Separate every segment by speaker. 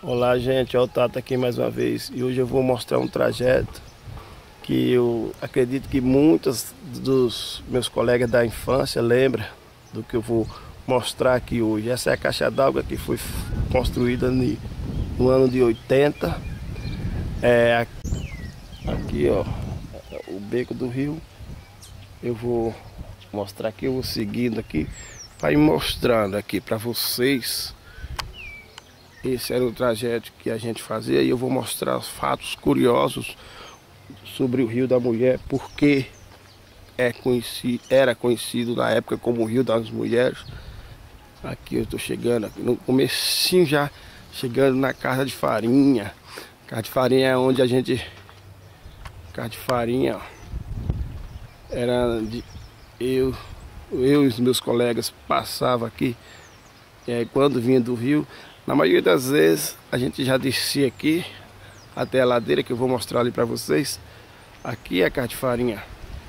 Speaker 1: Olá gente, é o Tato aqui mais uma vez e hoje eu vou mostrar um trajeto que eu acredito que muitos dos meus colegas da infância lembram do que eu vou mostrar aqui hoje. Essa é a caixa d'água que foi construída no ano de 80. Aqui ó, o beco do rio. Eu vou mostrar aqui, eu vou seguindo aqui, vai mostrando aqui para vocês. Esse era o trajeto que a gente fazia e eu vou mostrar os fatos curiosos sobre o Rio da Mulher, porque era conhecido na época como o Rio das Mulheres. Aqui eu estou chegando, aqui no comecinho já, chegando na Casa de Farinha. Casa de Farinha é onde a gente... Casa de Farinha era de... Eu e os meus colegas passavam aqui, quando vinha do rio. Na maioria das vezes a gente já descia aqui até a ladeira, que eu vou mostrar ali para vocês. Aqui é a Casa de Farinha.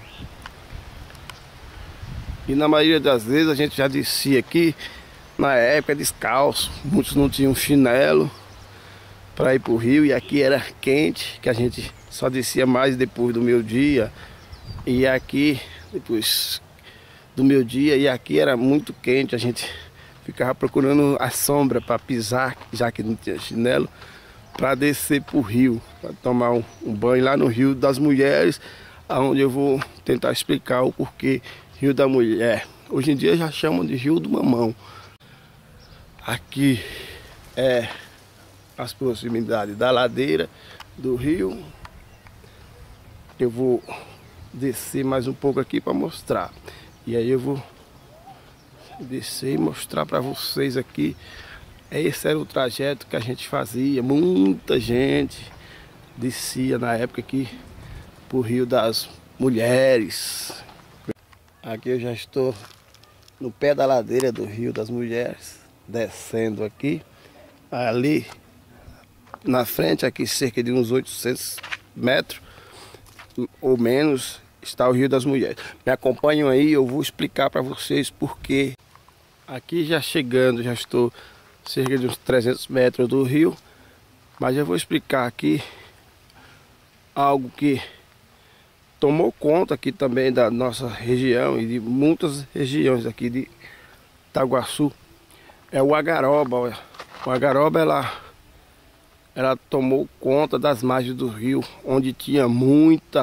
Speaker 1: E na maioria das vezes a gente já descia aqui na época descalço. Muitos não tinham chinelo para ir para o rio, e aqui era quente, que a gente só descia mais depois do meio-dia. E aqui, depois do meio-dia, e aqui era muito quente, a gente ficava procurando a sombra para pisar, já que não tinha chinelo, para descer para o rio, para tomar um banho lá no Rio das Mulheres, onde eu vou tentar explicar o porquê Rio da Mulher. Hoje em dia já chamam de Rio do Mamão. Aqui é as proximidades da ladeira do rio. Eu vou descer mais um pouco aqui para mostrar. E aí eu vou descer e mostrar para vocês aqui. Esse era o trajeto que a gente fazia. Muita gente descia na época aqui pro Rio das Mulheres. Aqui eu já estou no pé da ladeira do Rio das Mulheres, descendo aqui. Ali na frente, aqui cerca de uns 800 metros ou menos, está o Rio das Mulheres. Me acompanham aí, eu vou explicar para vocês porque. Aqui já chegando, já estou cerca de uns 300 metros do rio, mas eu vou explicar aqui algo que tomou conta aqui também da nossa região e de muitas regiões aqui de Itaguaçu. É o agaroba. O agaroba ela tomou conta das margens do rio, onde tinha muito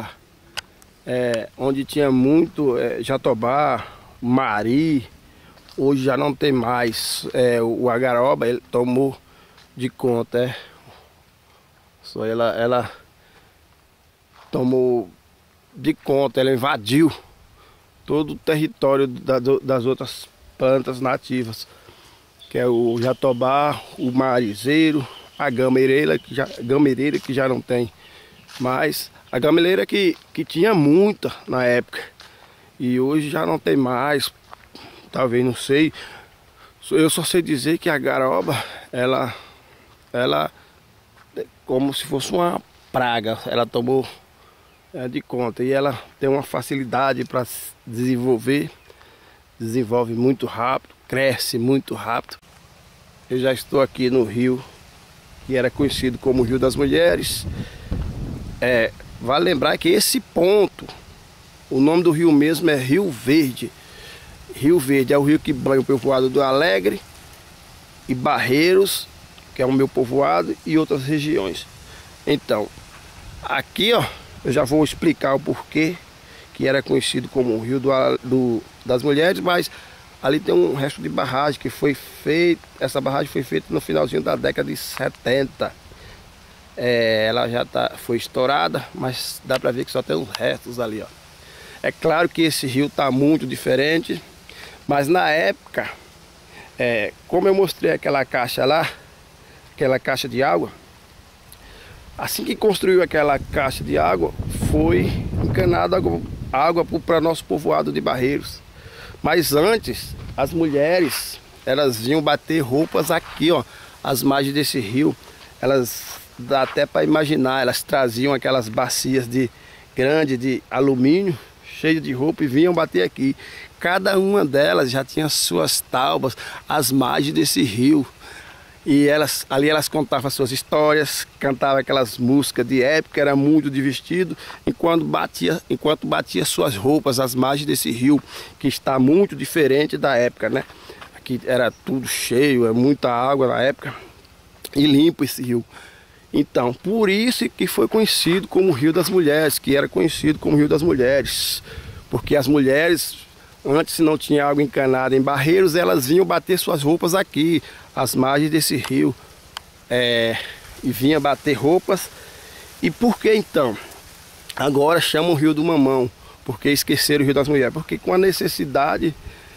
Speaker 1: jatobá, mari. Hoje já não tem mais. O agaroba ele tomou de conta. Só ela tomou de conta, ela invadiu todo o território das outras plantas nativas, que é o jatobá, o marizeiro, a gameleira que já não tem mais. A gameleira que tinha muita na época e hoje já não tem mais. Talvez, não sei. Eu só sei dizer que a garoba, ela como se fosse uma praga, ela tomou de conta. E ela tem uma facilidade para se desenvolver, desenvolve muito rápido, cresce muito rápido. Eu já estou aqui no rio, que era conhecido como Rio das Mulheres. Vale lembrar que esse ponto, o nome do rio mesmo é Rio Verde. Rio Verde é o rio que banha o povoado do Alegre e Barreiros, que é o meu povoado, e outras regiões. Então, aqui ó, eu já vou explicar o porquê que era conhecido como o Rio das Mulheres, mas ali tem um resto de barragem que foi feita. Essa barragem foi feita no finalzinho da década de 70. Ela já foi estourada, mas dá para ver que só tem uns restos ali ó. É claro que esse rio está muito diferente. Mas na época, como eu mostrei aquela caixa lá, aquela caixa de água, assim que construiu aquela caixa de água, foi encanada água para nosso povoado de Barreiros. Mas antes, as mulheres, elas vinham bater roupas aqui, ó, às margens desse rio. Elas, dá até para imaginar, elas traziam aquelas bacias grandes de alumínio, cheio de roupa, e vinham bater aqui. Cada uma delas já tinha suas taubas às margens desse rio. E ali elas contavam suas histórias, cantavam aquelas músicas de época, era muito divertido, enquanto batia suas roupas às margens desse rio, que está muito diferente da época, né? Aqui era tudo cheio, é muita água na época, e limpo esse rio. Então, por isso que foi conhecido como Rio das Mulheres, que era conhecido como Rio das Mulheres, porque as mulheres, antes, se não tinha água encanada em Barreiros, elas vinham bater suas roupas aqui, às margens desse rio, e vinha bater roupas. E por que então? Agora chamam o Rio do Mamão, porque esqueceram o Rio das Mulheres, porque com a necessidade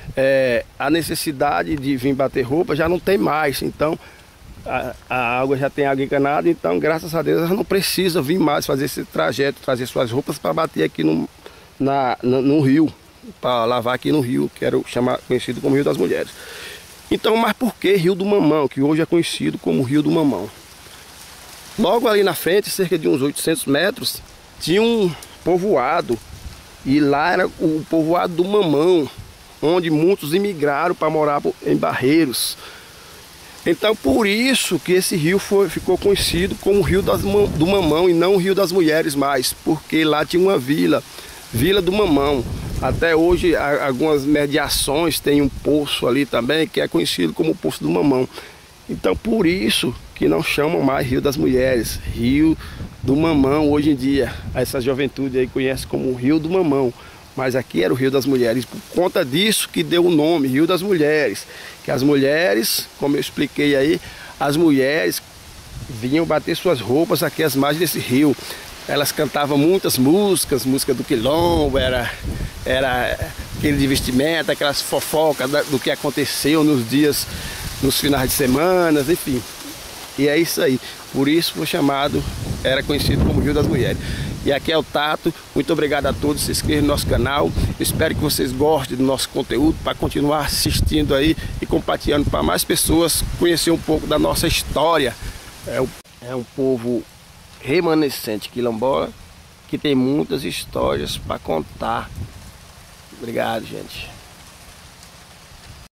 Speaker 1: de vir bater roupa já não tem mais, então a água já tem água encanada, então graças a Deus elas não precisam vir mais fazer esse trajeto, trazer suas roupas para bater aqui no rio, para lavar aqui no rio, que era conhecido como Rio das Mulheres. Então, mas por que Rio do Mamão, que hoje é conhecido como Rio do Mamão? Logo ali na frente, cerca de uns 800 metros, tinha um povoado, e lá era o povoado do Mamão, onde muitos imigraram para morar em Barreiros. Então, por isso que esse rio ficou conhecido como Rio do Mamão e não o Rio das Mulheres mais, porque lá tinha uma Vila do Mamão. Até hoje, algumas mediações tem um poço ali também, que é conhecido como Poço do Mamão. Então, por isso que não chamam mais Rio das Mulheres, Rio do Mamão hoje em dia. Essa juventude aí conhece como Rio do Mamão. Mas aqui era o Rio das Mulheres, por conta disso que deu o nome, Rio das Mulheres. Que as mulheres, como eu expliquei aí, as mulheres vinham bater suas roupas aqui às margens desse rio. Elas cantavam muitas músicas, música do quilombo, era aquele de vestimenta, aquelas fofocas do que aconteceu nos finais de semana, enfim. E é isso aí, por isso foi era conhecido como Rio das Mulheres. E aqui é o Tato, muito obrigado a todos, se inscrevam no nosso canal, espero que vocês gostem do nosso conteúdo, para continuar assistindo aí e compartilhando para mais pessoas conhecer um pouco da nossa história. É um povo remanescente quilombola, que tem muitas histórias para contar. Obrigado, gente.